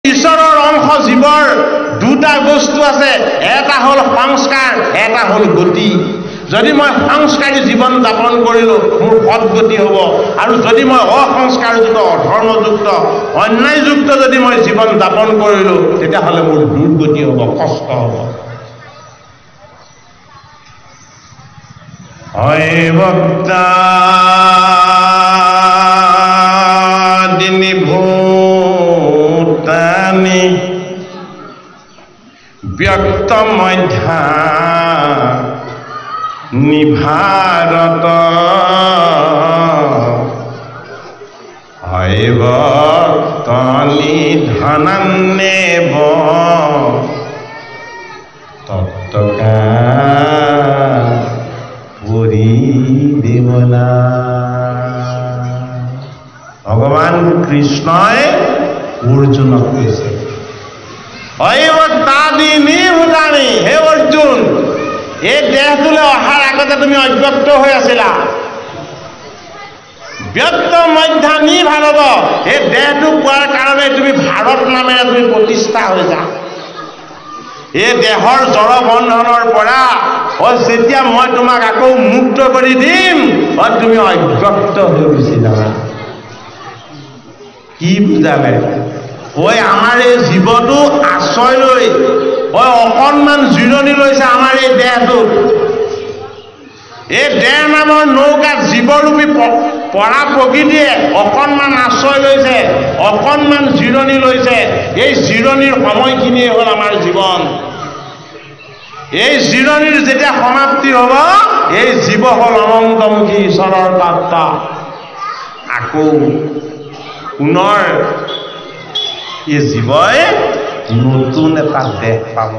ঈশ্বৰৰ অংশ জীৱৰ দুটা বস্তু আছে, এটা হ'ল সংস্কাৰ, এটা হ'ল গতি। যদি মই সংস্কাৰী জীৱন যাপন কৰিলোঁ মোৰ সৎগতি হ'ব, আৰু যদি মই অসংস্কাৰযুক্ত অধৰ্মযুক্ত অন্যায়যুক্ত যদি মই জীৱন যাপন কৰিলোঁ তেতিয়াহ'লে মোৰ দুৰ্গতি হ'ব, কষ্ট হ'ব। অভক্তাদিনী ভূতানি ব্যক্ত মধ্যা নিভাৰত হৈভক্তনি ধনান্নেব তত্ত্বকা পৰিদেৱনা। ভগৱান কৃষ্ণই অৰ্জুনক কৈছে, হৈভক্তাদিনী ভূতানি, হে অৰ্জুন, এই দেহটোলৈ অহাৰ আগতে তুমি অব্যক্ত হৈ আছিলা। ব্যক্ত মধ্যা নিভাৰত, এই দেহটো পোৱাৰ কাৰণে তুমি ভাৰত নামেৰে তুমি প্ৰতিষ্ঠা হৈ যা। এই দেহৰ জড় বন্ধনৰ পৰা যেতিয়া মই তোমাক আকৌ মুক্ত কৰি দিম তুমি অব্যক্ত হৈ গুচি যাবা। কি বুজালে? আমাৰ এই জীৱটো আশ্ৰয় লৈ অকণমান জিৰণি লৈছে আমাৰ এই দেহটোত। এই দেহ নামৰ নৌকাত জীৱৰূপী পৰা প্ৰকৃতিয়ে অকণমান আশ্ৰয় লৈছে, অকণমান জিৰণি লৈছে। এই জিৰণিৰ সময়খিনিয়ে হ'ল আমাৰ জীৱন। এই জিৰণিৰ যেতিয়া সমাপ্তি হ'ব এই জীৱ হ'ল অনন্তমুখী ঈশ্বৰৰ প্ৰাপ্ত। আকৌ পুনৰ এই জীৱই নতুন এটা দেহ পাব।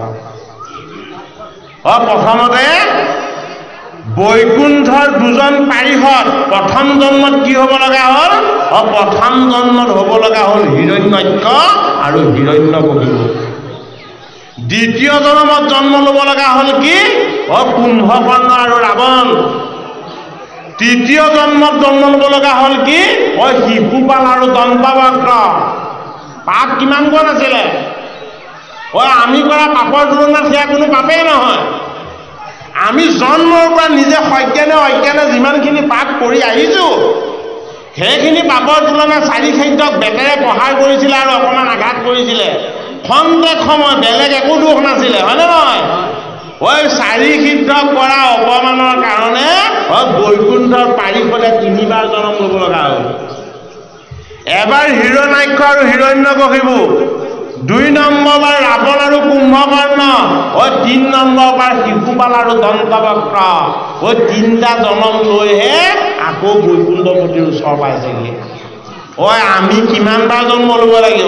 প্ৰথমতে বৈকুণ্ঠৰ দুজন পাৰিষদ প্ৰথম জন্মত কি হ'ব লগা হ'ল? প্ৰথম জন্মত হ'ব লগা হ'ল হিৰণ্যক্ষ আৰু হিৰণ্যকশিপু। দ্বিতীয় জন্মত জন্ম ল'ব লগা হ'ল কি? কুম্ভকৰ্ণ আৰু ৰাৱণ। তৃতীয় জন্মত জন্ম ল'ব লগা হ'ল কি? শিশুপাল আৰু দন্তবক্ৰ। পাপ কিমান কণ আছিলে? আমি কৰা পাপৰ তুলনাত সেয়া কোনো পাপেই নহয়। আমি জন্মৰ পৰা নিজে সজ্ঞানে অজ্ঞানে যিমানখিনি পাপ কৰি আহিছোঁ সেইখিনি পাপৰ তুলনাত চাৰি খাদ্যক বেটেৰে প্ৰহাৰ কৰিছিলে আৰু অকণমান আঘাত কৰিছিলে। খন্তেক সময় বেলেগ একো দোষ নাছিলে, হয়নে নহয়? চাৰি সিদ্ধক কৰা অপমানৰ কাৰণে বৈকুণ্ঠৰ পাৰিষদে 3 বাৰ জন্ম ল'ব লগা হ'ল। এবাৰ হিৰণ্যাক্ষ আৰু হিৰণ্যকশিপু, 2 নম্বৰ বাৰ ৰাৱণ আৰু কুম্ভকৰ্ণ, 3 নম্বৰ বাৰ শিশুপাল আৰু দন্তবক্ৰ। 3টা জন্ম লৈহে আকৌ বৈকুণ্ঠপতিৰ ওচৰ পাইছেগৈ। আমি কিমান বাৰ জন্ম ল'ব লাগিব?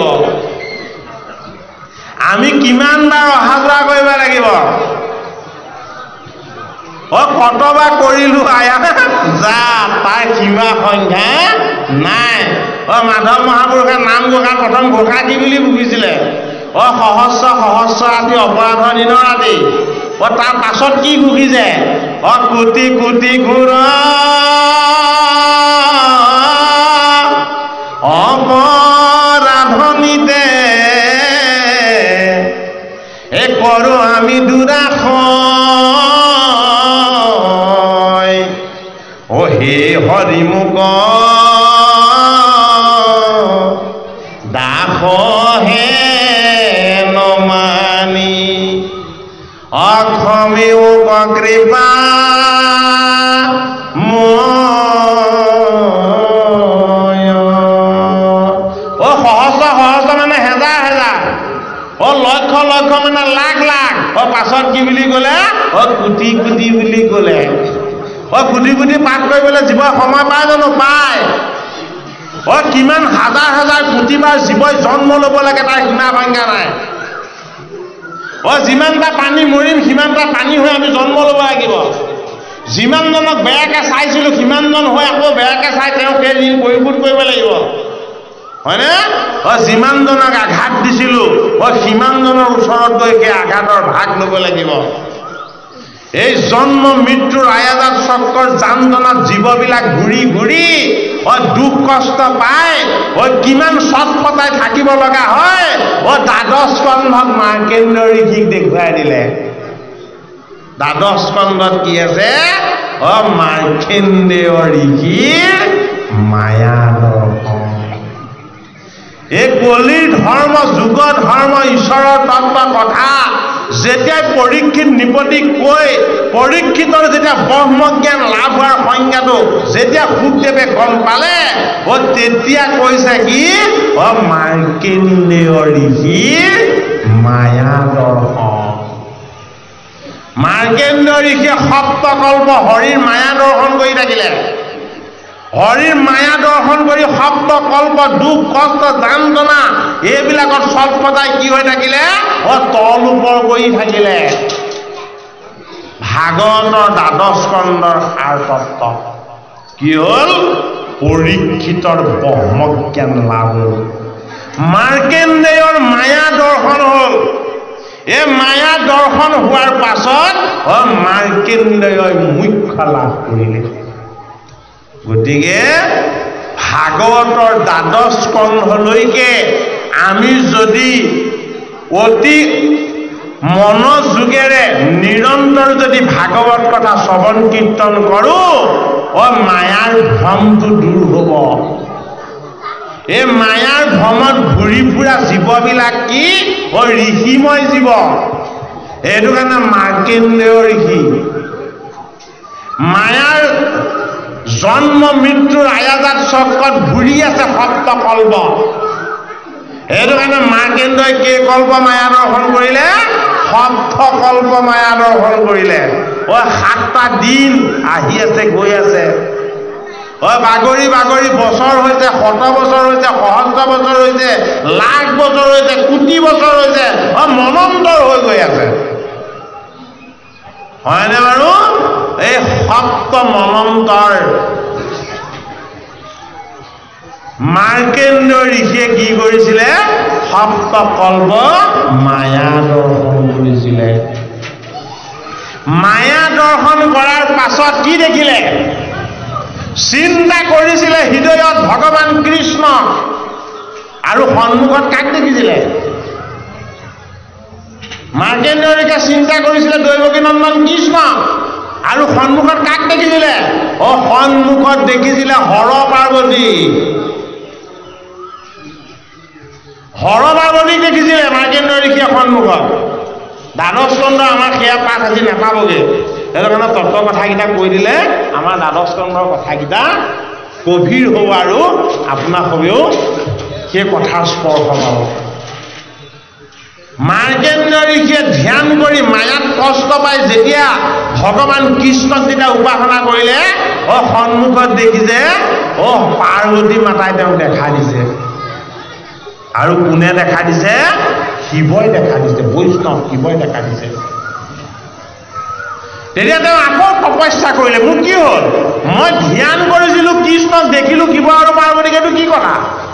আমি কিমান বাৰ অহা যোৱা কৰিব লাগিব? কতবা কৰিলো আয়া যা, তাৰ সীমা সংখ্যা নাই। মাধৱ মহাপুৰুষে নাম ঘোষা প্ৰথম ঘোষা কি বুলি ভুগিছিলে? সহস্ৰ সহস্ৰ ৰাতি অপৰাধৰ দিনৰ ৰাতি। তাৰ পাছত কি ভুগিছে? কোটি কোটি ঘোৰ অপৰাধনিতে কৰো আমি দুৰাশয়। হে হৰিমুখ দাস হে নমানি অক্ষমেও কৃপা সহস্ৰ সহস্ৰ মানে হেজাৰ হেজাৰ, লক্ষ লক্ষ মানে লাখ লাখ। পাছত কি বুলি ক'লে? কোটি কোটি বুলি ক'লে। কোটি কোটি পাঠ কৰিবলৈ জীৱই সময় পায় জানো? পায়। কিমান হাজাৰ হাজাৰ কোটিবাৰ জীৱই জন্ম ল'ব লাগে তাৰ সীমা সংখ্যা নাই। যিমানটা পানী মৰিম সিমানটা পানী হৈ আমি জন্ম ল'ব লাগিব। যিমানজনক বেয়াকৈ চাইছিলোঁ সিমানজন হৈ আকৌ বেয়াকৈ চাই তেওঁক সেই ঋণ পৰিশোধ কৰিব লাগিব, হয়নে? যিমানজনক আঘাত দিছিলোঁ সিমানজনৰ ওচৰত গৈ সেই আঘাতৰ ভাগ ল'ব লাগিব। এই জন্ম মৃত্যুৰ আয়াজাত চক্ৰৰ যান্ত্ৰণাত জীৱবিলাক ঘূৰি ঘূৰি দুখ কষ্ট পায় কিমান চটপটাই থাকিব লগা হয় দ্বাদশ স্কন্ধত মাৰ্কেন্দ্ৰ ঋষিক দেখুৱাই দিলে দ্বাদশ স্কন্ধত কি আছে মাৰ্কেন্দ্ৰ ঋষিৰ মায়া দৰ্শন এই কলিৰ ধৰ্ম যুগ ধৰ্ম ঈশ্বৰৰ তত্ত্ব কথা যেতিয়া পৰীক্ষিত নিপতি কৈ পৰীক্ষিতৰ যেতিয়া ব্ৰহ্মজ্ঞান লাভ হোৱাৰ সংজ্ঞাটো যেতিয়া সুখদেৱে গম পালে তেতিয়া কৈছে কি মাৰ্কেন্দ্ৰ ঋষিৰ মায়া দৰ্শন মাৰ্কেন্দ্ৰ ঋষিয়ে সপ্তকল্প হৰিৰ মায়া দৰ্শন কৰি থাকিলে হৰিৰ মায়া দৰ্শন কৰি সপ্তকল্প দুখ কষ্ট যান্ত্ৰণা এইবিলাকত চটপটাই কি হৈ থাকিলে তল ওপৰ কৰি থাকিলে ভাগৱতৰ দ্বাদশ স্কন্ধৰ সাৰ তত্ত্ব কি হ'ল পৰীক্ষিতৰ ব্ৰহ্মজ্ঞান লাভ হ'ল মাৰ্কেন্দ্ৰৰ মায়া দৰ্শন হ'ল এই মায়া দৰ্শন হোৱাৰ পাছত মাৰ্কেন্দ্ৰই মুখ্য লাভ কৰিলে গতিকে ভাগৱতৰ দ্বাদশ স্কন্ধলৈকে আমি যদি অতি মনোযোগেৰে নিৰন্তৰ যদি ভাগৱত কথা শ্ৰৱণ কীৰ্তন কৰোঁ মায়াৰ ভ্ৰমটো দূৰ হ'ব এই মায়াৰ ভ্ৰমত ঘূৰি ফুৰা জীৱবিলাক কি ঋষিময় জীৱ এইটো কাৰণে মাৰ্কেন্দ্ৰ ঋষি মায়াৰ জন্ম মৃত্যুৰ আয়াজাত চক্ৰত ঘূৰি আছে সপ্তকল্প সেইটো কাৰণে মাৰ্কেন্দ্ৰই কেইকল্প মায়া দৰ্শন কৰিলে সপ্তকল্প মায়া দৰ্শন কৰিলে 7টা দিন আহি আছে গৈ আছে বাগৰি বাগৰি বছৰ হৈছে শত বছৰ হৈছে সহস্ৰ বছৰ হৈছে লাখ বছৰ হৈছে কোটি বছৰ হৈছে মনন্তৰ হৈ গৈ আছে হয়নে বাৰু এই সপ্ত মনন্তৰ মাৰ্কেন্দ্ৰ ঋষিয়ে কি কৰিছিলে সপ্তকল্প মায়া দৰ্শন কৰিছিলে মায়া দৰ্শন কৰাৰ পাছত কি দেখিলে চিন্তা কৰিছিলে হৃদয়ত ভগৱান কৃষ্ণ আৰু সন্মুখত কাক দেখিছিলে মাৰ্কেন্দ্ৰ ঋষিয়ে চিন্তা কৰিছিলে দৈৱকী নন্দন কৃষ্ণ আৰু সন্মুখত কাক দেখিছিলে সন্মুখত দেখিছিলে হৰ পাৰ্বতী হৰ পাৰ্বতীক দেখিছিলে মাৰ্কেন্দ্ৰ ঋষিয়ে সন্মুখত দ্বাদশ স্কন্ধ আমাৰ সেয়া পাঠ আজি নাপাবগৈ সেইটো কাৰণে তত্ত্ব কথাকেইটা কৈ দিলে আমাৰ দ্বাদশ স্কন্ধৰ কথাকেইটা গভীৰ হ'ব আৰু আপোনাৰ সবেও সেই কথাৰ স্পৰ্শ পাব মাৰ্কেন্দ্ৰ ঋষিয়ে ধ্যান কৰি মায়াত কষ্ট পাই যেতিয়া ভগৱান কৃষ্ণক যেতিয়া উপাসনা কৰিলে সন্মুখত দেখিছে পাৰ্বতী মাতাই তেওঁক দেখা দিছে আৰু কোনে দেখা দিছে শিৱই দেখা দিছে বৈষ্ণৱ শিৱই দেখা দিছে তেতিয়া তেওঁ আকৌ তপস্যা কৰিলে মোৰ কি হ'ল মই ধ্যান কৰিছিলো কৃষ্ণক দেখিলো শিৱ আৰু পাৰ্বতীক এইটো কি কথা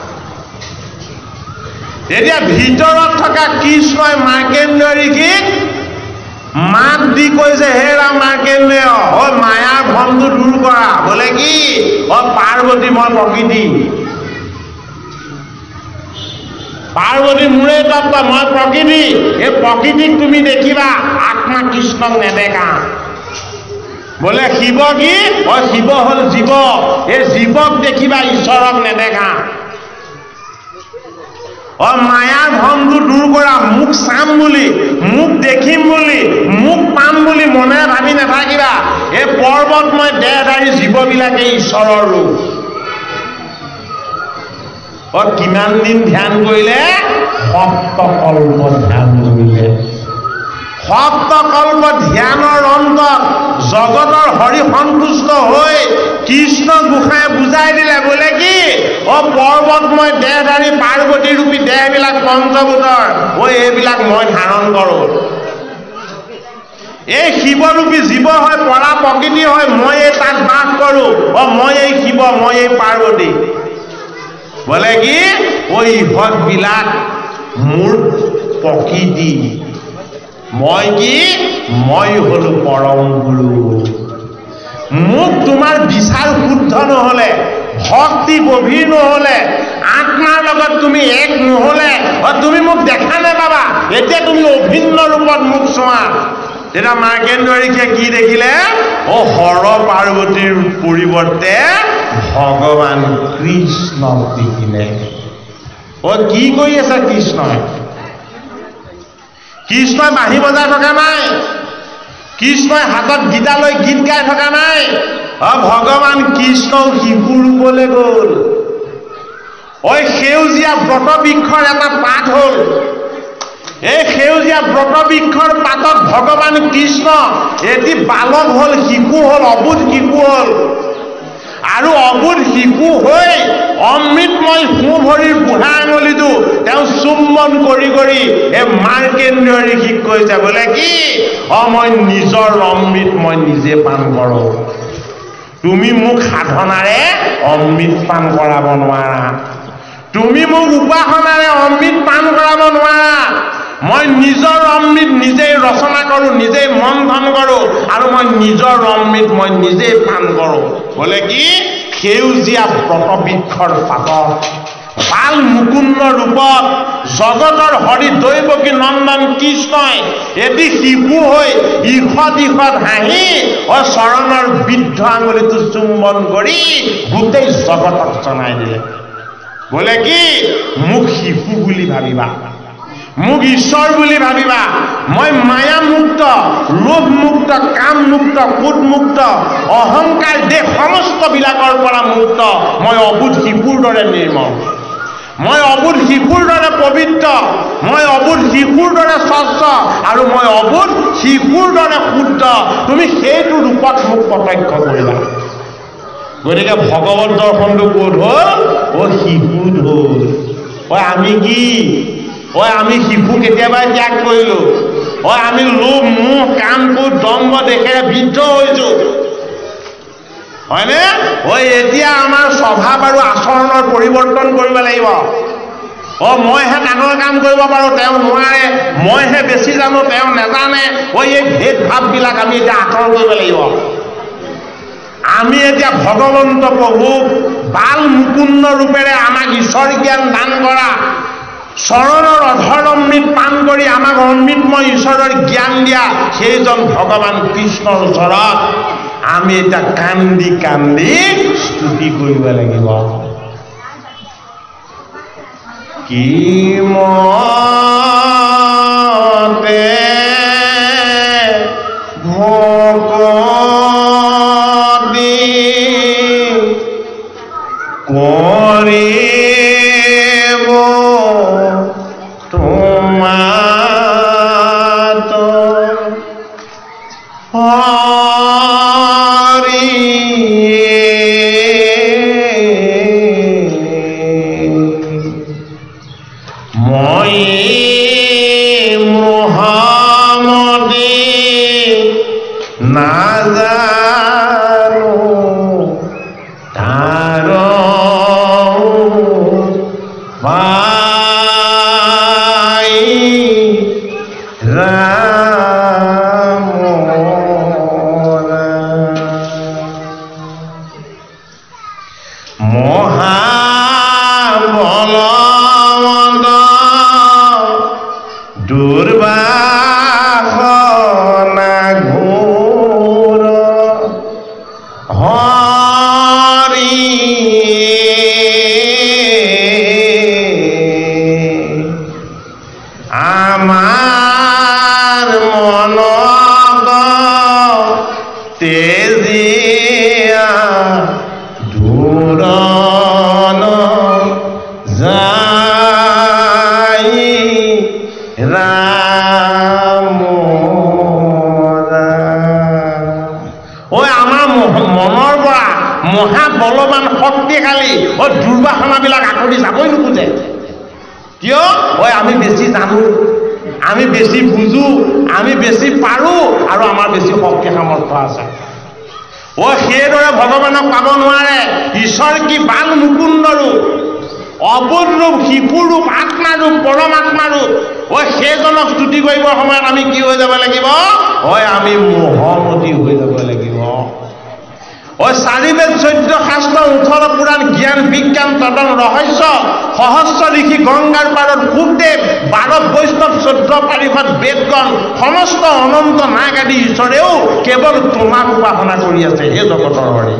এতিয়া ভিতৰত থকা কৃষ্ণই মাৰ্কেন্দ্ৰ ঋষিক মাত দি কৈছে হে ৰাম মাৰ্কেন্দ্ৰ মায়াৰ ভ্ৰমটো দূৰ কৰা বোলে কি পাৰ্বতী মই প্ৰকৃতি পাৰ্বতী মোৰে তত্ত্ব মই প্ৰকৃতি এই প্ৰকৃতিক তুমি দেখিবা আত্মা কৃষ্ণক নেদেখা বোলে শিৱ কি শিৱ হ'ল জীৱ এই জীৱক দেখিবা ঈশ্বৰক নেদেখা মায়াৰ ভ্ৰমটো দূৰ কৰা মোক চাম বুলি মোক দেখিম বুলি মোক পাম বুলি মনে ভাবি নাথাকিবা এই পৰ্বতময় দেহধাৰী জীৱবিলাকে ঈশ্বৰৰ ৰূপ কিমান দিন ধ্যান কৰিলে সপ্তকল্প ধ্যান কৰিলে সপ্তকল্প ধ্যানৰ অন্তত জগতৰ হৰি সন্তুষ্ট হৈ কৃষ্ণ গোসাঁই বুজাই দিলে বোলে কি পৰ্বতময় দেহধাৰী পাৰ্বতী ৰূপী দেহবিলাক পঞ্চভূতৰ এইবিলাক মই ধাৰণ কৰোঁ এই শিৱৰূপী জীৱ হয় পৰা প্ৰকৃতি হয় মই এই তাত বাস কৰোঁ মই এই শিৱ মই এই পাৰ্বতী বোলে কি ইহঁতবিলাক মোৰ প্ৰকৃতি মই কি মই হলো পৰম গুৰু। মোক তোমাৰ বিচাৰ শুদ্ধ নহলে, ভক্তি গভীৰ নহলে, আত্মাৰ লগত তুমি এক নহলে তুমি মোক দেখা নাপাবা। এতিয়া তুমি অভিন্ন ৰূপত মোক চোৱা। তেতিয়া মাৰ্কেন্দ্ৰ ঋষিয়ে কি দেখিলে? হৰ পাৰ্বতীৰ পৰিৱৰ্তে ভগৱান কৃষ্ণক দেখিলে। কি কৰি আছে কৃষ্ণই? কৃষ্ণই বাঁহী বজাই থকা নাই, কৃষ্ণই হাতত গীতা লৈ গীত গাই থকা নাই। ভগৱান কৃষ্ণ শিশু ৰূপলৈ গ'ল। সেউজীয়া ব্ৰতবৃক্ষৰ এটা পাত হ'ল। এই সেউজীয়া ব্ৰতবৃক্ষৰ পাতত ভগৱান কৃষ্ণ এটি বালক হ'ল, শিশু হ'ল, অবুধ শিশু হ'ল। আৰু অবুধ শিশু হৈ অমৃতময় সোঁভৰিৰ বুঢ়া আঙুলিটো তেওঁ চুম্বন কৰি কৰি এই মাৰ্কেন্দ্ৰ ঋষিক কৈছে বোলে কি? মই নিজৰ অমৃত মই নিজে পান কৰোঁ। তুমি মোক সাধনাৰে অমৃত পান কৰাব নোৱাৰা, তুমি মোক উপাসনাৰে অমৃত পান কৰাব নোৱাৰা। মই নিজৰ অমৃত নিজেই ৰচনা কৰোঁ, নিজেই মন্থন কৰোঁ, আৰু মই নিজৰ অমৃত মই নিজেই পান কৰোঁ। বোলে কি? সেউজীয়া ব্ৰতবৃক্ষৰ পাতত বাল মুকুন্দ ৰূপত জগতৰ হৰি দৈৱকী নন্দন কৃষ্ণই এটি শিশু হৈ ঈষৎ ঈষৎ হাঁহি চৰণৰ বৃদ্ধ আঙুলিটো চুম্বন কৰি গোটেই জগতক জনাই দিলে। বোলে কি? মোক শিশু বুলি ভাবিবা, মোক ঈশ্বৰ বুলি ভাবিবা। মই মায়া মুক্ত, লোভ মুক্ত, কাম মুক্ত, ক্ৰোধ মুক্ত, অহংকাৰ দেহ সমস্ত বিলাকৰ পৰা মুক্ত। মই অবুধ শিশুৰ দৰে নিৰ্মল, মই অবুধ শিশুৰ দৰে পবিত্ৰ, মই অবুধ শিশুৰ দৰে স্বচ্ছ, আৰু মই অবুধ শিশুৰ দৰে শুদ্ধ। তুমি সেইটো ৰূপত মোক প্ৰত্যক্ষ কৰিবা। গতিকে ভগৱত দৰ্শনটো ক'ত হ'ল? শিশুত হ'ল। আমি কি? আমি শিশু কেতিয়াবাই ত্যাগ কৰিলো। আমি লোভ মোহ কাম ক্ৰোধ দম্ভ দেশেৰে বিদ্ধ হৈছো, হয়নে? এতিয়া আমাৰ স্বভাৱ আৰু আচৰণৰ পৰিৱৰ্তন কৰিব লাগিব। মইহে ডাঙৰ কাম কৰিব পাৰোঁ, তেওঁ নোৱাৰে। মইহে বেছি জানো, তেওঁ নেজানে। এই ভেদ ভাৱবিলাক আমি এতিয়া আঁতৰ কৰিব লাগিব। আমি এতিয়া ভগৱন্ত প্ৰভুক বাল মুকুন্দ ৰূপেৰে আমাক ঈশ্বৰ জ্ঞান দান কৰা, চৰণৰ অধৰ অমৃত পান কৰি আমাক অমৃতময় ঈশ্বৰৰ জ্ঞান দিয়া সেইজন ভগৱান কৃষ্ণৰ ওচৰত আমি এতিয়া কান্দি কান্দি স্তুতি কৰিব লাগিব। কি মতে ভকতি কৰিব তোমাত হৰি মই মোহামদি নাজানো তাৰ পাই ৰাম মহাবলৱন্ত দুৰ্বাসনা ঘোৰ হৰি আমাৰ মনত তেজিয়া ধূৰণ যাই ৰাম আমাৰ মনৰ পৰা মহাবলৱান শক্তিশালী দুৰ্বাসনাবিলাক আঁতৰি যাবই নোখোজে। কিয়? আমি বেছি জানো, আমি বেছি বুজো, আমি বেছি পাৰো, আৰু আমাৰ বেছি শক্তি সামৰ্থ্য আছে। সেইদৰে ভগৱানক পাব নোৱাৰে। ঈশ্বৰ কি বাল মুকুন্দ ৰূপ, অবুধ ৰূপ, শিশু ৰূপ, আত্মা ৰূপ, পৰমাত্মা ৰূপ। সেইজনক স্তুতি কৰিবৰ সময়ত আমি কি হৈ যাব লাগিব হয় আমি মোহমতী হৈ যাব লাগিব ওই 4 বেদ 14 শাস্ত্ৰ 18 পুৰাণ জ্ঞান বিজ্ঞান তদন ৰহস্য সহস্ৰ ঋষি গংগাৰ পাৰত ভূপদেৱ 12 বৈষ্ণৱ 14 পাৰিষদ বেদগণ সমস্ত অনন্ত নাগ আদি ঈশ্বৰেও কেৱল তোমাক উপাসনা কৰি আছে হে জগতৰ হৰি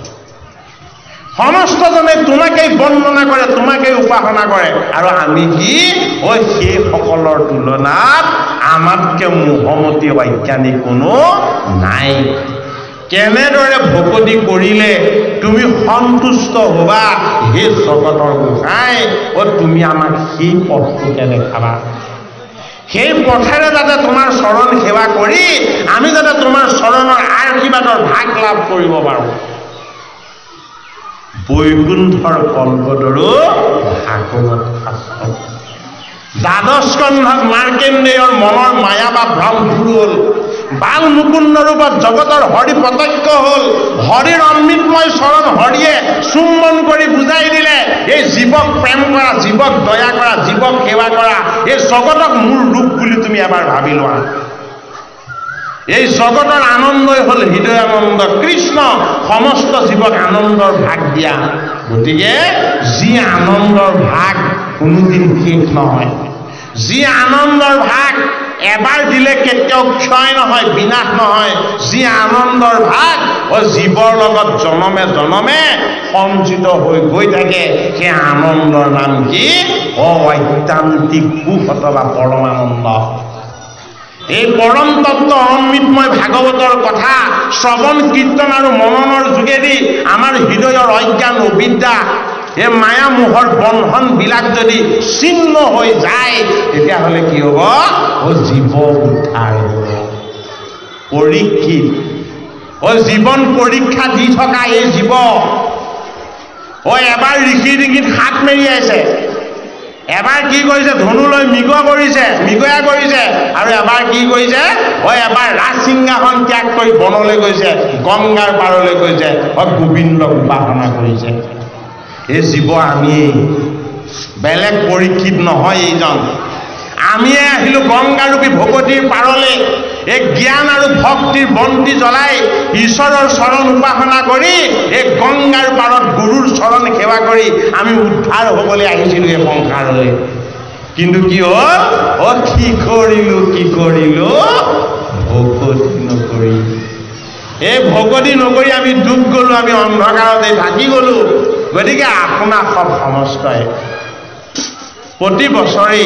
সমস্তজনে তোমাকেই বন্দনা কৰে তোমাকেই উপাসনা কৰে আৰু আমি কি ওই সেই সকলৰ তুলনাত আমাতকে মোহমতী বৈজ্ঞানিক কোনো নাই কেনেদৰে ভকতি কৰিলে তুমি সন্তুষ্ট হবা হে জগতৰ গোসাই ও তুমি আমাক সেই পথটোকে দেখাবা সেই পথেৰে যাতে তোমাৰ চৰণ সেৱা কৰি আমি যাতে তোমাৰ চৰণৰ আশীৰ্বাদৰ ভাগ লাভ কৰিব পাৰো বৈকুণ্ঠৰ কল্পতৰু ভাগৱত শাস্ত্ৰ দ্বাদশ স্কন্ধত মাৰ্কেন্দেয়ৰ মনৰ মায়া বা ভ্ৰম দূৰ হ'ল বাল মুকুন্দ ৰূপত জগতৰ হৰি প্ৰত্যক্ষ হ'ল হৰিৰ অমৃতময় চৰণ হৰিয়ে চুম্বন কৰি বুজাই দিলে এই জীৱক প্ৰেম কৰা জীৱক দয়া কৰা জীৱক সেৱা কৰা এই জগতক মোৰ ৰূপ বুলি তুমি এবাৰ ভাবি লোৱা এই জগতৰ আনন্দই হ'ল হৃদয় আনন্দ কৃষ্ণ সমস্ত জীৱক আনন্দৰ ভাগ দিয়া গতিকে যি আনন্দৰ ভাগ কোনোদিন শেষ নহয় যি আনন্দৰ ভাগ এবাৰ দিলে কেতিয়াও ক্ষয় নহয় বিনাশ নহয় যি আনন্দৰ ভাগ ও জীৱৰ লগত জনমে জনমে সঞ্চিত হৈ গৈ থাকে সেই আনন্দৰ নাম কি ঐকান্তিক সুখ অথবা পৰমানন্দ এই পৰম তত্ত্ব অমৃতময় ভাগৱতৰ কথা শ্ৰৱণ কীৰ্তন আৰু মননৰ যোগেদি আমাৰ হৃদয়ৰ অজ্ঞান অবিদ্যা এই মায়া মোহৰ বন্ধন বিলাক যদি ছিন্ন হৈ যায় তেতিয়াহ'লে কি হ'ব ও জীৱ উদ্ধাৰ হ'ব পৰীক্ষিত ও জীৱন পৰীক্ষা দি থকা এই জীৱ ও এবাৰ ঋষি ডিঙিত হাত মেৰিয়াইছে এবাৰ কি কৰিছে ধনু লৈ মৃগয়া কৰিছে আৰু এবাৰ কি কৰিছে ও এবাৰ ৰাজ সিংহাসন ত্যাগ কৰি বনলৈ গৈছে গংগাৰ পাৰলৈ গৈছে ও গোবিন্দক উপাসনা কৰিছে এই জীৱ আমি বেলেগ পৰীক্ষিত নহয় এইজন আমিয়ে আহিলো গংগাৰূপী ভগৱতীৰ পাৰলৈ এই জ্ঞান আৰু ভক্তিৰ বন্তি জ্বলাই ঈশ্বৰৰ চৰণ উপাসনা কৰি এই গংগাৰ পাৰত গুৰুৰ চৰণ সেৱা কৰি আমি উদ্ধাৰ হ'বলৈ আহিছিলো এই সংসাৰলৈ কিন্তু কি হ'ল ও কি কৰিলো ভগতি নকৰি এই ভগতি নকৰি আমি ডুব গলো আমি অন্ধকাৰতে ঢাকি গলো গতিকে আপোনাৰ সব সমস্তই প্ৰতি বছৰেই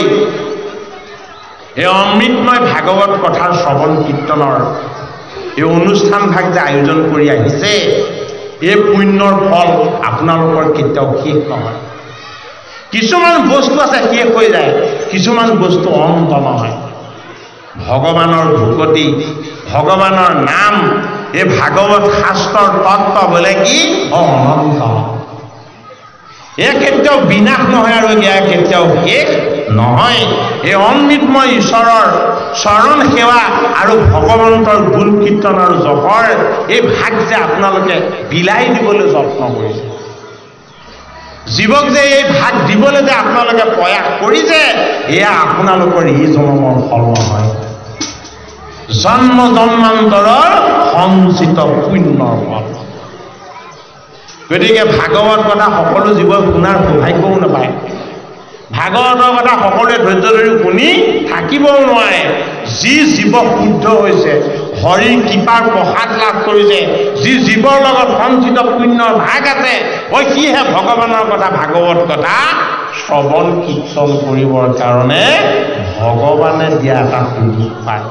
এই অমৃতময় ভাগৱত কথাৰ শ্ৰৱণ কীৰ্তনৰ এই অনুষ্ঠান ভাগ যে আয়োজন কৰি আহিছে এই পুণ্যৰ ফল আপোনালোকৰ কেতিয়াও শেষ নহয় কিছুমান বস্তু আছে শেষ হৈ যায় কিছুমান বস্তু অন্ত নহয় ভগৱানৰ ভকতি ভগৱানৰ নাম এই ভাগৱত শাস্ত্ৰৰ তত্ত্ব বোলে কি অনন্ত কেতিয়াও বিনাশ নহয় আৰু কেতিয়াও শেষ নহয় এই অমৃতময় ঈশ্বৰৰ চৰণ সেৱা আৰু ভগৱন্তৰ গুণ কীৰ্তন আৰু জপৰ এই ভাগ যে আপোনালোকে বিলাই দিবলৈ যত্ন কৰিছে জীৱক যে এই ভাগ দিবলৈ যে আপোনালোকে প্ৰয়াস কৰিছে এয়া আপোনালোকৰ এই জন্মৰ ফল নহয় জন্ম জন্মান্তৰৰ সঞ্চিত পুণ্যৰ ফল গতিকে ভাগৱত কথা সকলো জীৱই শুনাৰ সৌভাগ্যও নাপায় ভাগৱতৰ কথা সকলোৱে ধৈৰ্য ধৰি শুনি থাকিবও নোৱাৰে যি জীৱ শুদ্ধ হৈছে হৰিৰ কৃপাৰ প্ৰসাদ লাভ কৰিছে যি জীৱৰ লগত সঞ্চিত পুণ্যৰ ভাগ আছে সিহে ভগৱানৰ কথা ভাগৱত কথা শ্ৰৱণ কীৰ্তন কৰিবৰ কাৰণে ভগৱানে দিয়া এটা সুযোগ পায়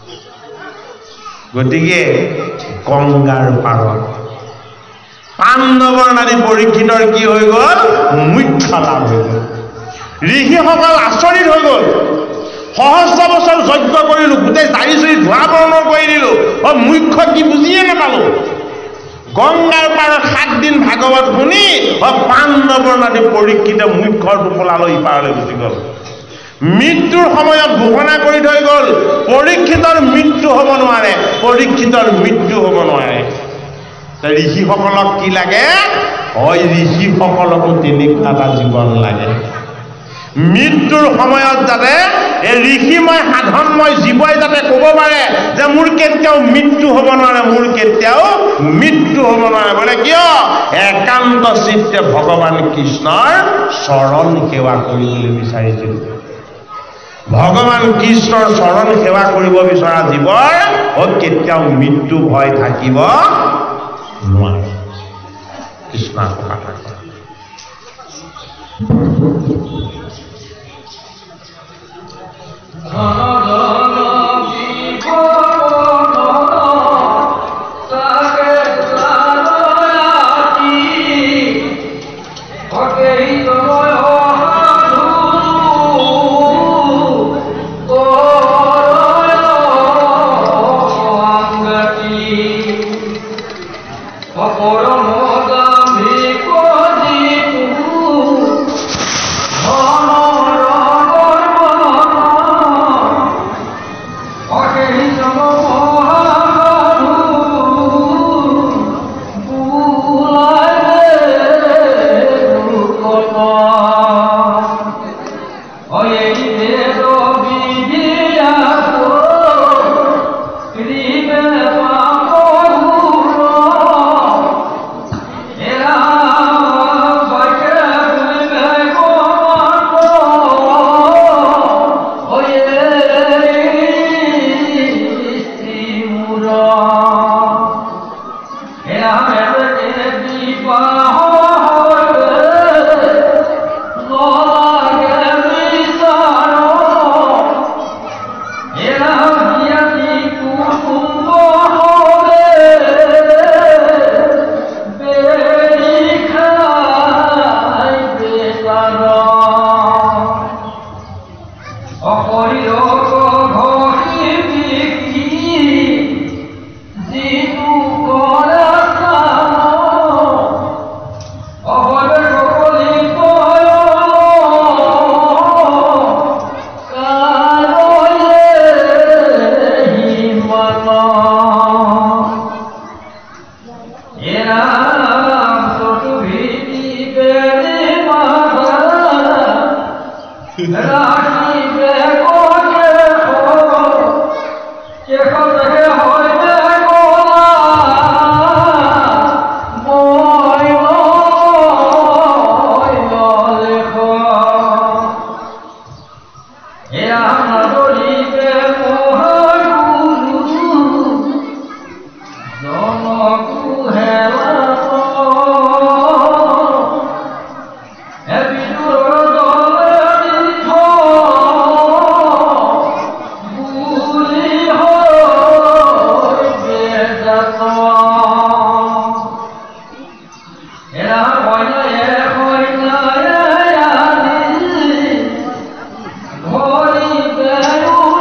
গতিকে গংগাৰ পাৰত পাণ্ডৱৰ নাৰী পৰীক্ষিতৰ কি হৈ গ'ল মুখ্য লাভ হৈ গ'ল ঋষিসকল আচৰিত হৈ গ'ল সহস্ৰ বছৰ যজ্ঞ কৰিলো গোটেই দাড়ি চুৰি ধোৱা বৰ্ণ কৰি দিলো মুখ্য কি বুজিয়ে নাপালো গংগাৰ পাৰত 7 দিন ভাগৱত শুনি পাণ্ডৱৰ নাৰী পৰীক্ষিতে মুখ্যৰ টোপোলালৈ ইপাৰলৈ গুচি গ'ল মৃত্যুৰ সময়ত ঘোষণা কৰি থৈ গ'ল পৰীক্ষিতৰ মৃত্যু হ'ব নোৱাৰে ঋষিসকলক কি লাগে ঋষিসকলকো তেনেকুৱা এটা জীৱন লাগে মৃত্যুৰ সময়ত যাতে এই ঋষিময় সাধনময় জীৱই যাতে ক'ব পাৰে যে মোৰ কেতিয়াও মৃত্যু হ'ব নোৱাৰে, মোৰ কেতিয়াও মৃত্যু হ'ব নোৱাৰে। বোলে কিয়? একান্ত চিত্তে ভগৱান কৃষ্ণৰ চৰণ সেৱা কৰিবলৈ বিচাৰিছিল। ভগৱান কৃষ্ণৰ চৰণ সেৱা কৰিব বিচৰা জীৱৰ কেতিয়াও মৃত্যু ভয় থাকিব নোৱাৰে। কৃষ্ণ কথা Holy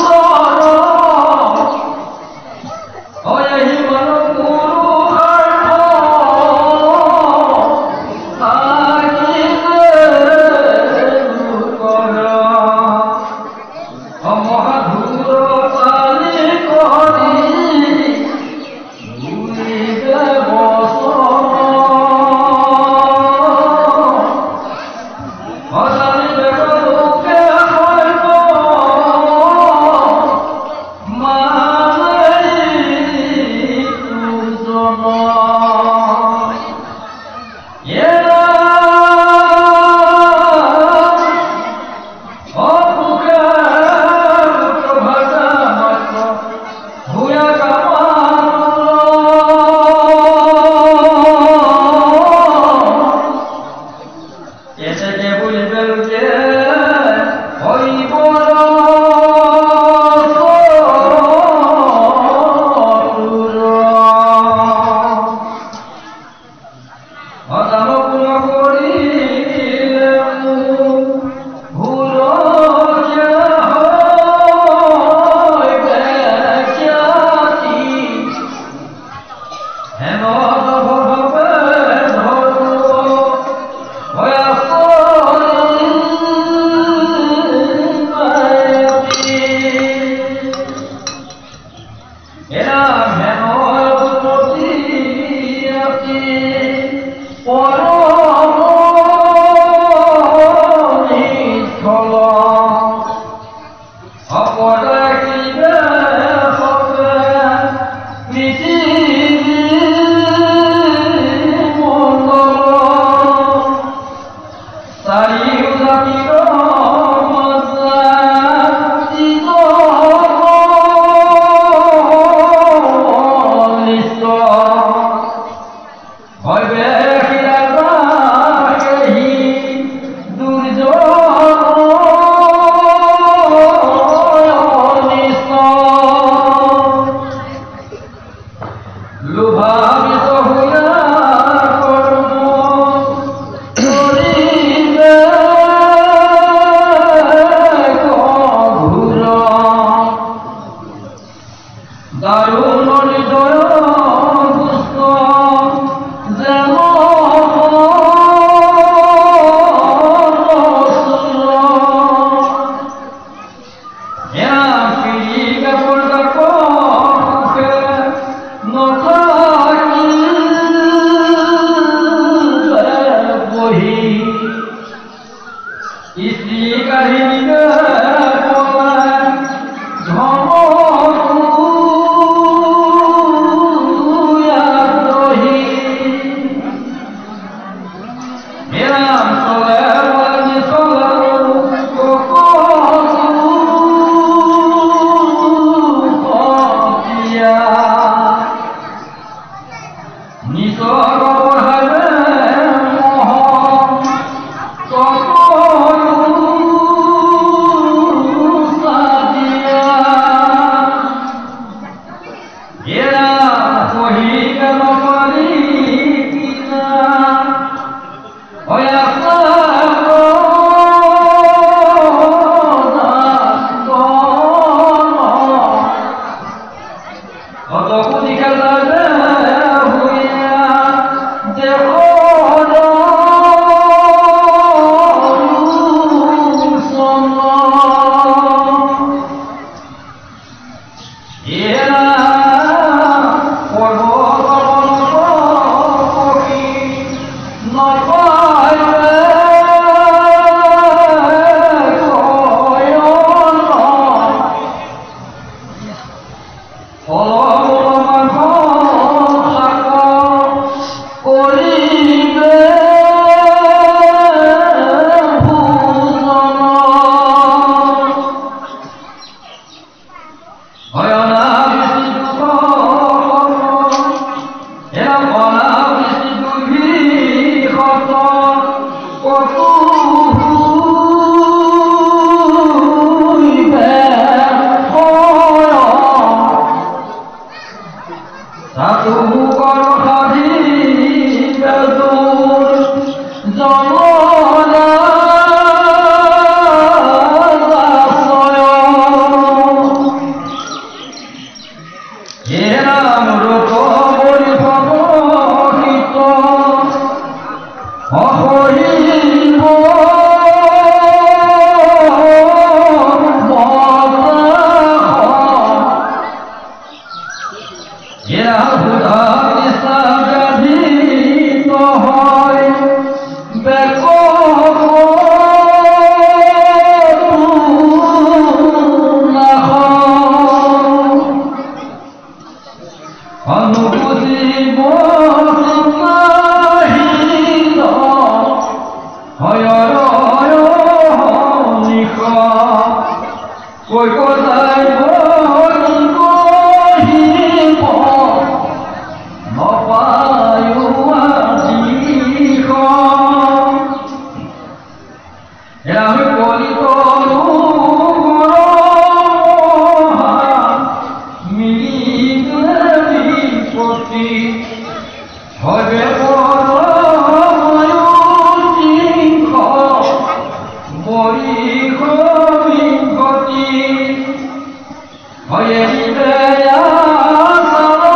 Oye,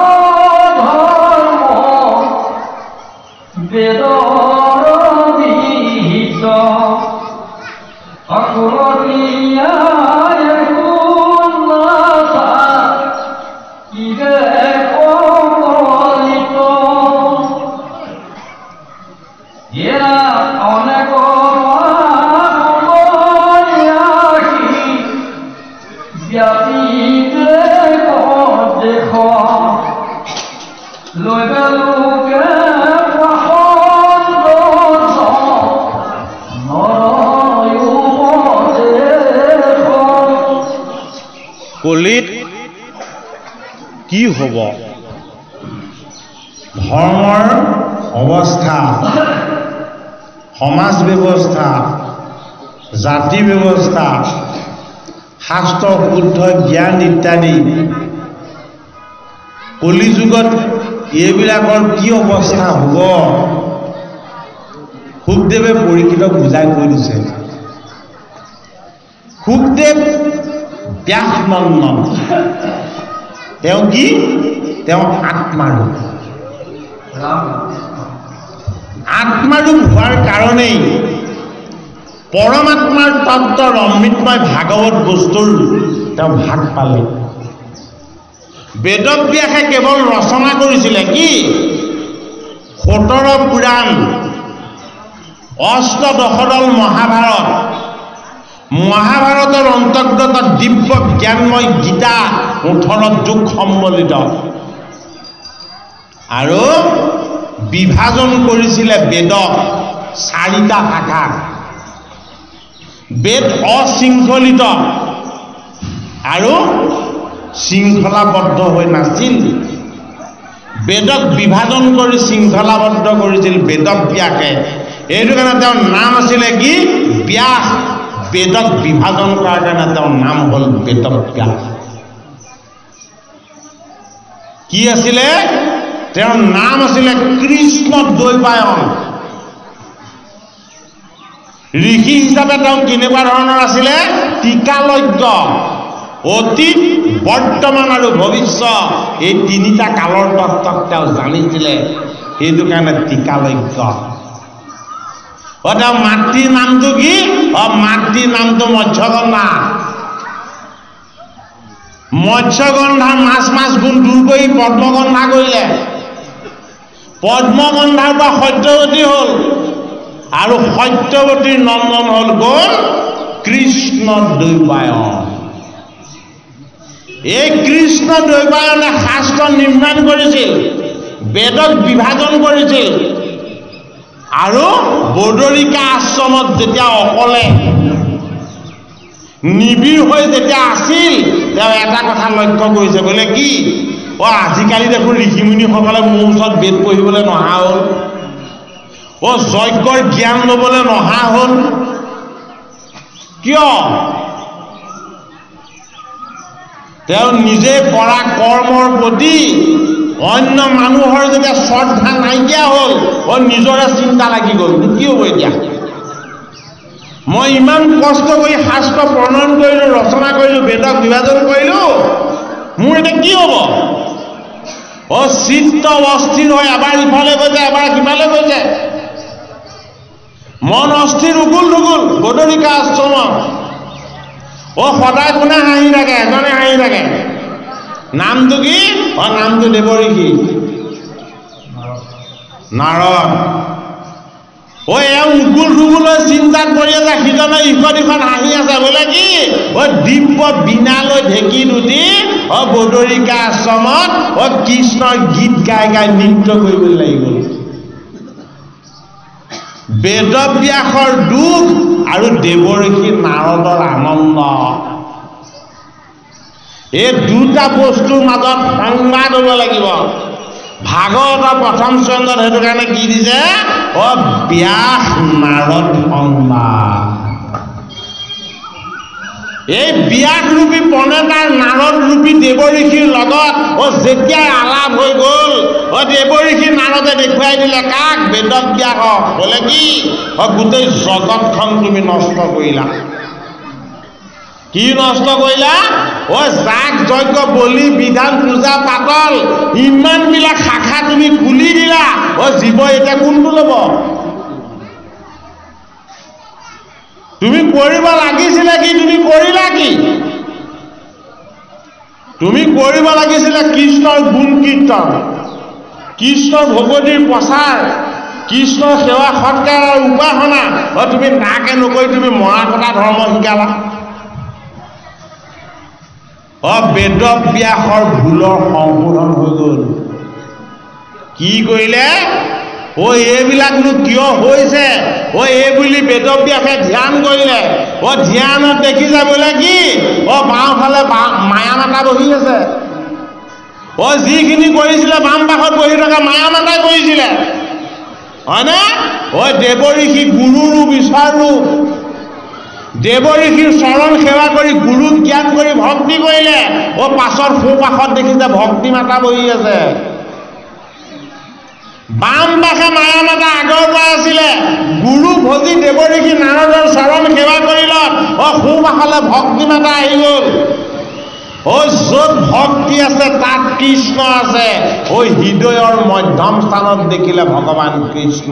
কলিত কি হ'ব ধৰ্মৰ অৱস্থা সমাজ ব্যৱস্থা জাতি ব্যৱস্থা শাস্ত্ৰ শুদ্ধ জ্ঞান ইত্যাদি কলিযুগত এইবিলাকৰ কি অৱস্থা হ'ব শুকদেৱে পৰীক্ষিতক বুজাই কৈ দিছে শুকদেৱ ব্যাসনন্দন তেওঁ কি তেওঁ আত্মাৰূপ আত্মাৰূপ হোৱাৰ কাৰণেই পৰমাত্মাৰ তত্ত্বৰ অমৃতময় ভাগৱত বস্তুৰ তেওঁ ভাগ পালে বেদব্যাসে কেৱল ৰচনা কৰিছিলে কি 17 পুৰাণ অষ্টদশদল মহাভাৰত মহাভাৰতৰ অন্তৰ্গত দিব্য জ্ঞানময় গীতা 18 যুগ সম্বলিত আৰু বিভাজন কৰিছিলে বেদক 4টা শাখাত বেদ অশৃংখলিত আৰু শৃংখলাবদ্ধ হৈ নাছিল বেদক বিভাজন কৰি শৃংখলাবদ্ধ কৰিছিল বেদব্যাসে এইটো কাৰণে তেওঁৰ নাম আছিলে কি ব্যাস বেদক বিভাজন কৰাৰ কাৰণে তেওঁৰ নাম হ'ল বেদব্যাস কি আছিলে তেওঁৰ নাম আছিলে কৃষ্ণ দ্বৈপায়ন ঋষি হিচাপে তেওঁ কেনেকুৱা ধৰণৰ আছিলে টিকালজ্ঞ অতীত বৰ্তমান আৰু ভৱিষ্যত এই তিনিটা কালৰ তত্ত্বক তেওঁ জানিছিলে সেইটো কাৰণে টিকালজ্ঞ তেওঁ মাতৃৰ নামটো কি মাতৃৰ নামটো মৎস্যগন্ধা মৎস্যগন্ধাৰ মাছ গুণ দূৰ কৰি পদ্মগন্ধা কৰিলে পদ্মগন্ধাৰ পৰা সত্যৱতী হ'ল আৰু সত্যৱতীৰ নন্দন হ'ল গ'ল কৃষ্ণ দ্বৈপায়ন এই কৃষ্ণ দ্বৈপায়নে শাস্ত্ৰ নিৰ্মাণ কৰিছিল বেদক বিভাজন কৰিছিল আৰু বদৰিকা আশ্ৰমত যেতিয়া অকলে নিবিড় হৈ যেতিয়া আছিল তেওঁ এটা কথা লক্ষ্য কৰিছে বোলে কি আজিকালি দেখোন ঋষিমুনিসকলে মোৰ ওচৰত বেদ পঢ়িবলৈ নহা হ'ল যজ্ঞৰ জ্ঞান ল'বলৈ নহা হ'ল কিয় তেওঁ নিজে কৰা কৰ্মৰ প্ৰতি অন্য মানুহৰ যেতিয়া শ্ৰদ্ধা নাইকিয়া হ'ল নিজৰে চিন্তা লাগি গ'ল কি হ'ব এতিয়া মই ইমান কষ্ট কৰি শাস্ত্ৰ প্ৰণয়ন কৰিলোঁ ৰচনা কৰিলোঁ বেদক বিভাজন কৰিলোঁ মোৰ এতিয়া কি হ'ব চিত্ত অস্থিৰ হৈ এবাৰ ইফালে গৈছে এবাৰ সিফালে গৈছে মন অস্থিৰ উগুল ঢুগুল বদৰিকা আশ্ৰমত সদায় কোনে হাঁহি থাকে এজনে হাঁহি থাকে নামটো কি নামটো দেৱঋষি নাৰদ এওঁ উগুল ঢুগুলৈ চিন্তাত পৰি আছে সিজনে ইখন ইখন হাঁহি আছে বোলে কি দিব্য বীণালৈ ঢেঁকী দুটি বদৰিকা আশ্ৰমত কৃষ্ণৰ গীত গাই গাই নৃত্য কৰিবলৈ লাগি গ'ল বেদব্যাসৰ দুখ আৰু দেৱঋষি নাৰদৰ আনন্দ এই দুটা বস্তুৰ মাজত সংবাদ হ'ব লাগিব ভাগৱতৰ প্ৰথম স্কন্ধত সেইটো কাৰণে কি দিছে ব্যাস নাৰদ সংবাদ এই ব্যাসৰূপী প্ৰণেতাৰ নাৰদৰূপী দেৱঋষিৰ লগত যেতিয়াই আলাপ হৈ গ'ল দেৱঋষি নাৰদে দেখুৱাই দিলে কাক বেদব্যাসক বোলে কি গোটেই জগতখন তুমি নষ্ট কৰিলা কি নষ্ট কৰিলা যাগ যজ্ঞ বলি বিধান পূজা পাতল ইমানবিলাক শাখা তুমি খুলি দিলা জীৱ এতিয়া কোনটো ল'ব তুমি কৰিব লাগিছিলে কি তুমি কৰিলা কি তুমি কৰিব লাগিছিলে কৃষ্ণৰ গুণ কীৰ্তন কৃষ্ণৰ ভগৱতীৰ প্ৰচাৰ কৃষ্ণৰ সেৱা সৎকাৰ আৰু উপাসনা তুমি তাকে নকৰি তুমি মৰা কটা ধৰ্ম শিকালা বেদব্যাসৰ ভুলৰ সংশোধন হৈ গ'ল। কি কৰিলে? এইবিলাকনো কিয় হৈছে? এইবুলি বেদব্যাসে ধ্যান কৰিলে। ধ্যানত দেখিছে বোলে কি? বাওঁফালে মায়া মাতা বহি আছে। যিখিনি কৰিছিলে বাম পাশত বহি থকা মায়া মাতাই কৰিছিলে, হয়নে? দেৱঋষি গুৰুৰ ৰূপ, ঈশ্বৰ ৰূপ। দেৱঋষিৰ চৰণ সেৱা কৰি গুৰুক জ্ঞান কৰি ভক্তি কৰিলে। পাছৰ সোঁপাশত দেখিছে ভক্তি মাতা বহি আছে। বাম পাশে মায়া মাতা আগৰ পৰা আছিলে। গুৰু ভজি দেৱঋষি নাৰদৰ চৰণ সেৱা কৰিলত সোঁপাশলে ভক্তি মাতা আহি গ'ল। য'ত ভক্তি আছে তাত কৃষ্ণ আছে। হৃদয়ৰ মধ্যম স্থানত দেখিলে ভগৱান কৃষ্ণ।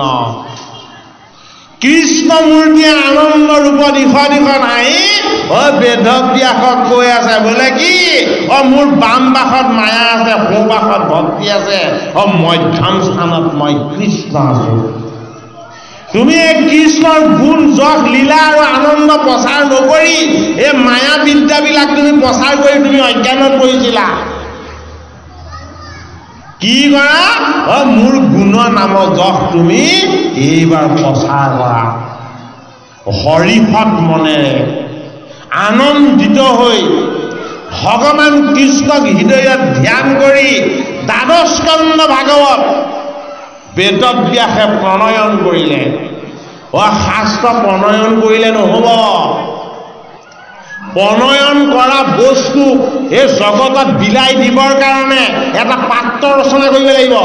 কৃষ্ণ মূৰ্তিয়ে আনন্দ ৰূপত ইখন ইখন আহি বেদব্যাসক কৈ আছে বোলে কি? মোৰ বাম পাশত মায়া আছে, সোঁ পাশত ভক্তি আছে, মধ্যম স্থানত মই কৃষ্ণ আছো। তুমি এই কৃষ্ণৰ গুণ যশ লীলা আৰু আনন্দ প্ৰচাৰ নকৰি এই মায়া বিদ্যাবিলাক তুমি প্ৰচাৰ কৰি তুমি অজ্ঞানত পৰিছিলা। কি কৰা? মোৰ গুণ নামৰ যশ তুমি এইবাৰ প্ৰচাৰ কৰা। হৰিভট মনেৰে আনন্দিত হৈ ভগৱান কৃষ্ণক হৃদয়ত ধ্যান কৰি দ্বাদশ স্কন্ধ ভাগৱত বেদব্যাসে প্ৰণয়ন কৰিলে। শাস্ত্ৰ প্ৰণয়ন কৰিলে নহ'ব। প্ৰণয়ন কৰা বস্তু এই জগতত বিলাই দিবৰ কাৰণে এটা পাত্ৰ ৰচনা কৰিব লাগিব।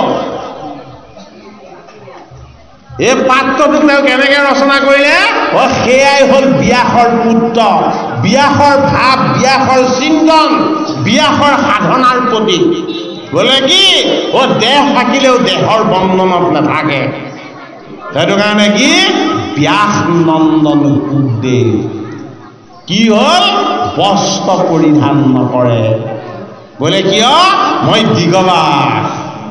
এই পাত্ৰটোক তেওঁ কেনেকে ৰচনা কৰিলে? সেয়াই হ'ল ব্যাসৰ পুত্ৰ। ব্যাসৰ ভাৱ, ব্যাসৰ চিন্তন, ব্যাসৰ সাধনাৰ প্ৰতীক। বোলে কি? দেহ থাকিলেও দেহৰ বন্ধনত নাথাকে। সেইটো কাৰণে কি? ব্যাস নন্দন সুখদেৱ কি হ'ল? বস্ত্ৰ পৰিধান নকৰে। বোলে কিয়? মই দিগবাস।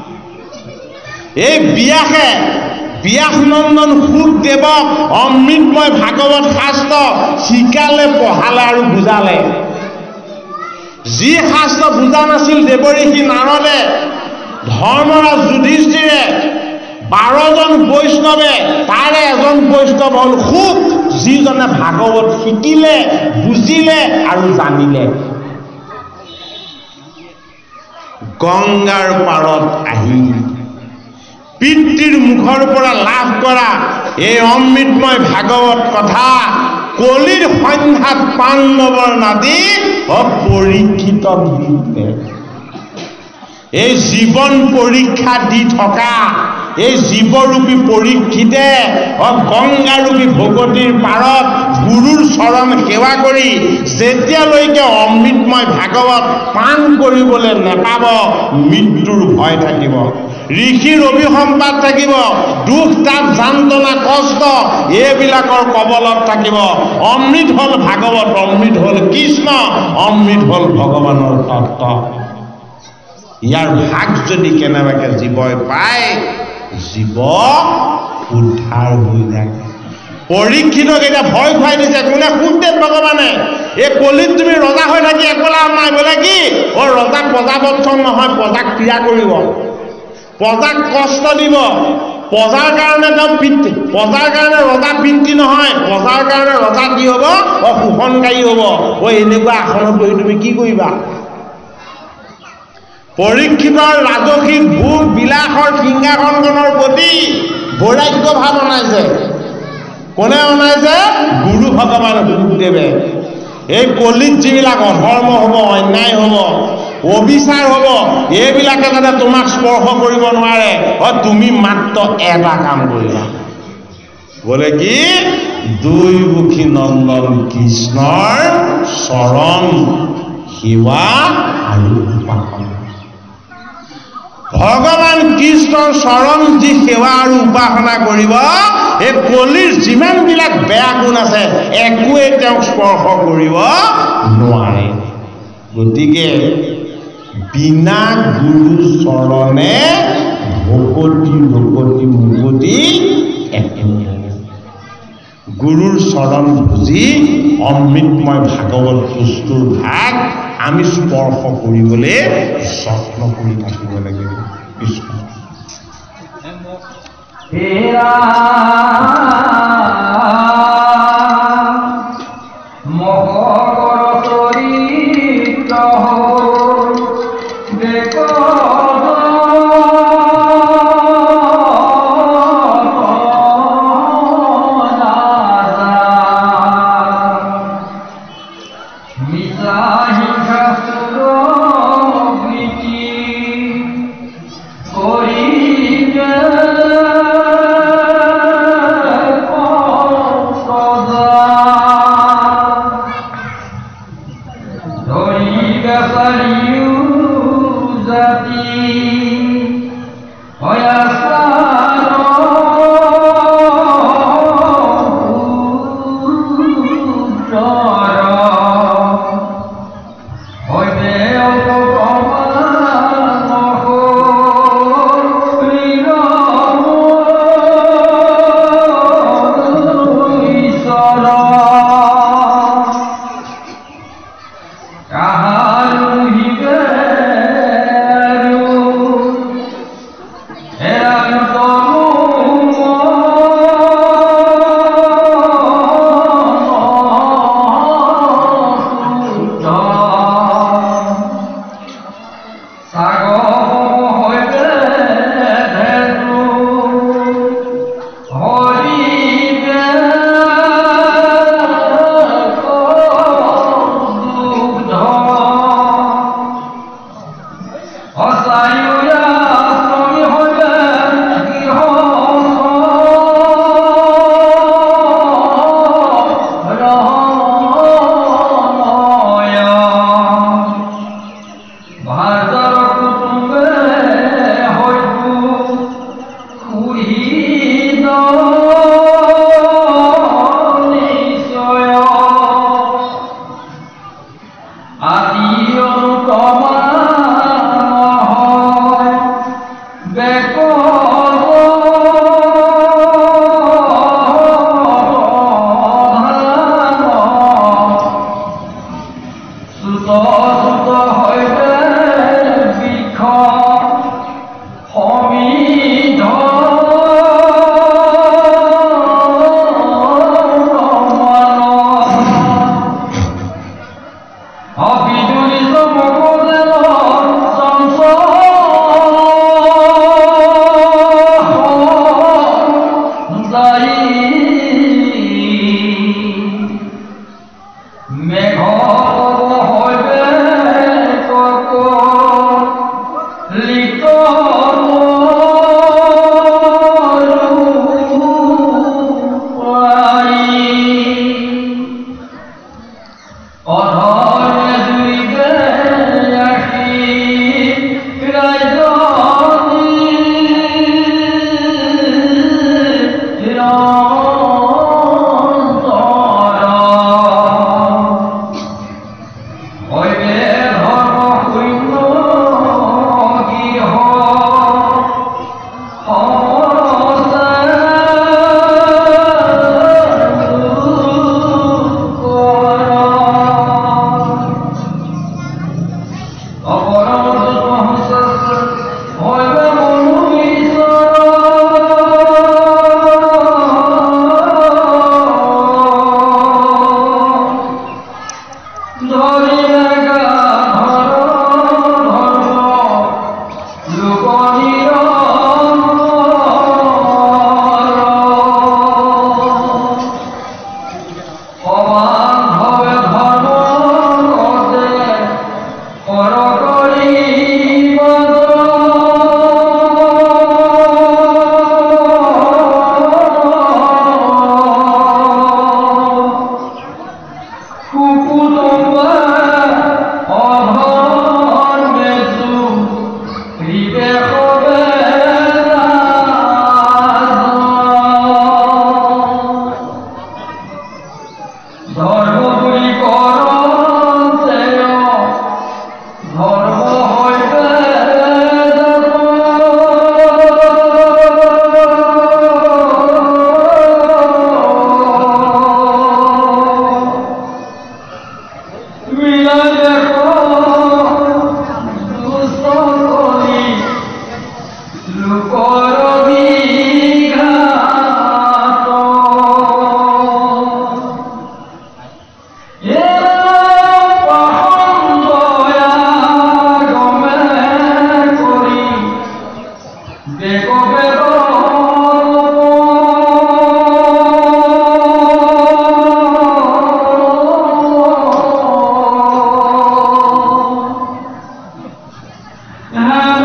এই ব্যাস নন্দন সুখদেৱক অমৃতময় ভাগৱত শাস্ত্ৰ শিকালে, পঢ়ালে আৰু বুজালে। যি শাস্ত্ৰ বুজা নাছিল দেৱঋষি নাৰদে, ধৰ্মৰাজ যুধিষ্ঠিৰে, 12জন বৈষ্ণৱে, তাৰে এজন বৈষ্ণৱ হ'ল সুখ, যিজনে ভাগৱত শিকিলে, বুজিলে আৰু জানিলে। গংগাৰ পাৰত আহি পিতৃৰ মুখৰ পৰা লাভ কৰা এই অমৃতময় ভাগৱত কথা কলিৰ সন্ধ্যাত পাণ্ডৱৰ নাদি পৰীক্ষিত বিদ্যে। এই জীৱন পৰীক্ষা দি থকা এই জীৱৰূপী পৰীক্ষিতে গংগাৰূপী ভগৱতীৰ পাৰত গুৰুৰ চৰণ সেৱা কৰি যেতিয়ালৈকে অমৃতময় ভাগৱত পান কৰিবলৈ নেপাব, মৃত্যুৰ ভয় থাকিব, ঋষিৰ অভিসম্পাদ থাকিব, দুখ তাপ যান্ত্ৰণা কষ্ট এইবিলাকৰ কবলত থাকিব। অমৃত হ'ল ভাগৱত, অমৃত হ'ল কৃষ্ণ, অমৃত হ'ল ভগৱানৰ তত্ত্ব। ইয়াৰ ভাগ যদি কেনেবাকে জীৱই পায়, জীৱ উদ্ধাৰ হৈ যায়। পৰীক্ষিতক এতিয়া ভয় খুৱাই দিছে কোনে? সুখদেৱ ভগৱানে। এই কলিত তুমি ৰজা হৈ থাকি একো লাভ নাই। বোলে কি? ৰজাক প্ৰজাবদ্ধ নহয়, প্ৰজাক ক্ৰিয়া কৰিব, প্ৰজাক কষ্ট দিব, প্ৰজাৰ কাৰণে তেওঁ পিতৃ, প্ৰজাৰ কাৰণে ৰজা পিতৃ নহয়, প্ৰজাৰ কাৰণে ৰজা কি হ'ব? শোষণকাৰী হ'ব। এনেকুৱা আসনত বহি তুমি কি কৰিবা? পৰীক্ষিতৰ ৰাজসিক ভোগ বিলাসৰ সিংহাসনখনৰ প্ৰতি বৈৰাগ্য ভাৱ অনাইছে। কোনে অনাইছে? গুৰু ভগৱান সুখদেৱে। এই কলিত যিবিলাক অধৰ্ম হ'ব, অন্যায় হ'ব, অবিচাৰ হ'ব, এইবিলাকে যাতে তোমাক স্পৰ্শ কৰিব নোৱাৰে, তুমি মাত্ৰ এটা কাম কৰিবা। বোলে কি? দুইমুখী নন্দন কৃষ্ণৰ চৰণ সেৱা আৰু উপাসনা। ভগৱান কৃষ্ণৰ চৰণ যি সেৱা আৰু উপাসনা কৰিব, এই কলিৰ যিমানবিলাক বেয়া গুণ আছে একোৱে তেওঁক স্পৰ্শ কৰিব নোৱাৰে। গতিকে বিনা গুৰু চৰণে ভকতি ভকতি মুকতি একেবাৰে। গুৰুৰ চৰণ বুজি অমৃতময় ভাগৱত বস্তুৰ ভাগ আমি স্পৰ্শ কৰিবলৈ যত্ন কৰি থাকিব লাগিব। কৃষ্ণ ধর্ম Ah